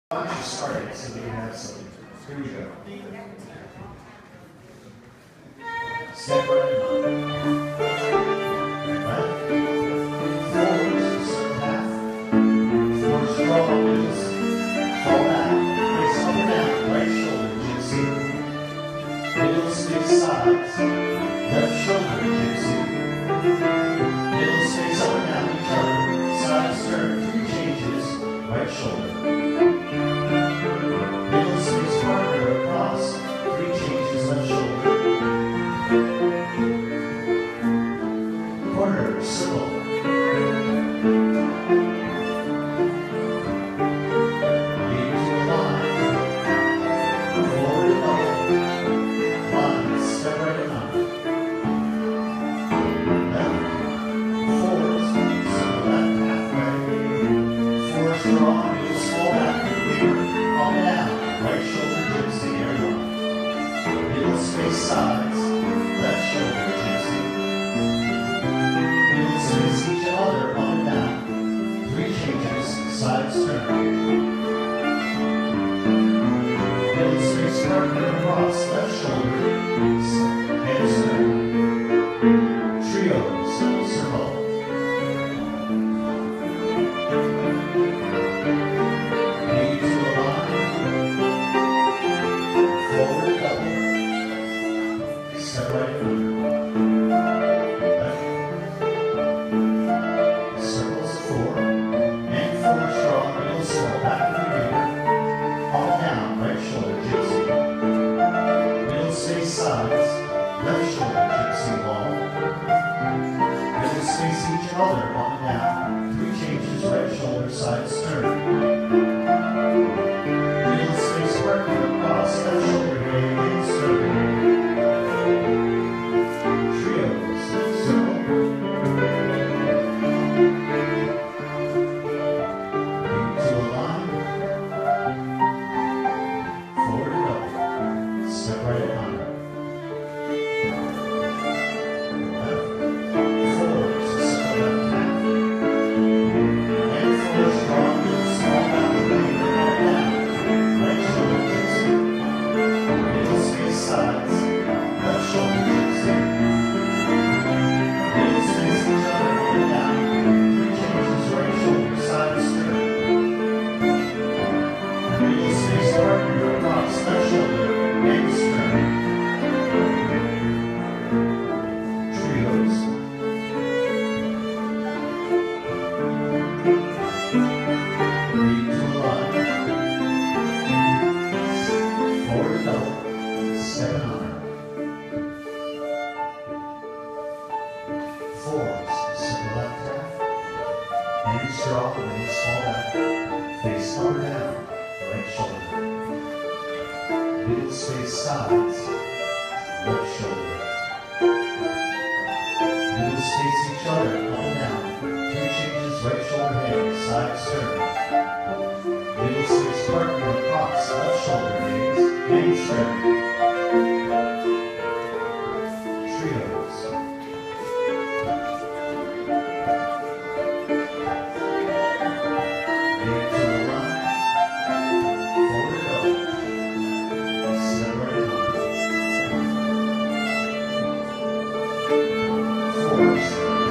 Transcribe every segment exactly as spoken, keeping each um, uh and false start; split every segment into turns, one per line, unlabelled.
Why don't you start it so we can have some? Here we go. Step right in. Left. Forward, circle half. Forward, straw, loose. Fall back. Face up and down. Right shoulder, gypsy. Middle space sides. Left shoulder, gypsy. Middle space up and down. You turn. Sides turn. Three changes. Right shoulder. Middle space partner across. Three changes. Left shoulder. Corner, circle. Lead to a line. Forward and up. Line, step right and up. Left. Forward, circle left halfway. Forward strong, middle small back, leader. Up and down. Right shoulder, gypsy, air one. Middle space sides. Left shoulder, gypsy. Middle space each other, up and down. Three changes, sides turn. Middle space partner across, left shoulder, hands turn. Trios, circle. Knee to a line. Forward double. Step right under. Circles of four, and forward strong, middle small, back of the leader, up down, right shoulder, gypsy. Middle space sides, left shoulder, gypsy wall. Middle space each other, up and down. Three changes, right shoulder, sides turn. Middle space partner across, left shoulder, hands turn. Trios, circle. To a line, forward and up, step right and under. Left, forward, circle left half. And forward strong, middle small, back of leader, up down. Right shoulder, gypsy. Middle space sides, left shoulder, gypsy. Middle space each other, up and down. Three changes, right shoulder, sides turn. Middle space partner across, left shoulder, hands turn. Trios. Lead to a line. Forward double. Step and honor. Fours. Circle left half. Hands draw, legs fall back. Face up or down. Right shoulder. Middle space sides. Left shoulder. Middle space each other, up and down. Three changes, right shoulder, hands, sides turn. Middle space partner across, left shoulder, hands, hands turn. Trios. Lead to the line. Forward double. Step right and up. Fours.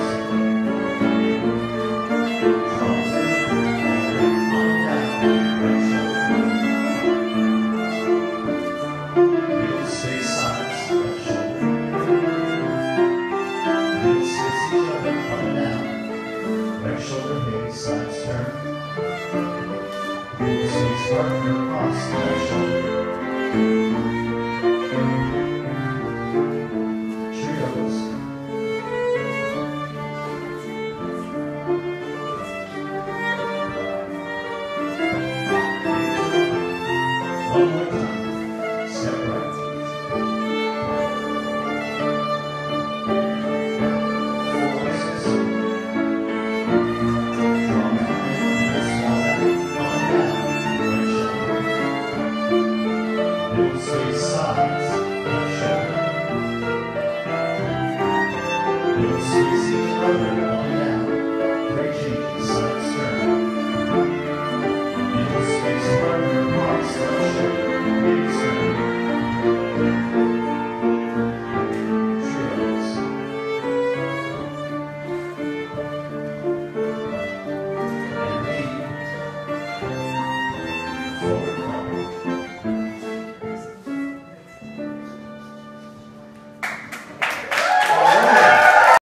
Drums in, forward, up, down, right shoulder. Middle space sides, left shoulder. Middle space each other, up and down. Right shoulder, hands, sides turn. Middle space partner across, left shoulder.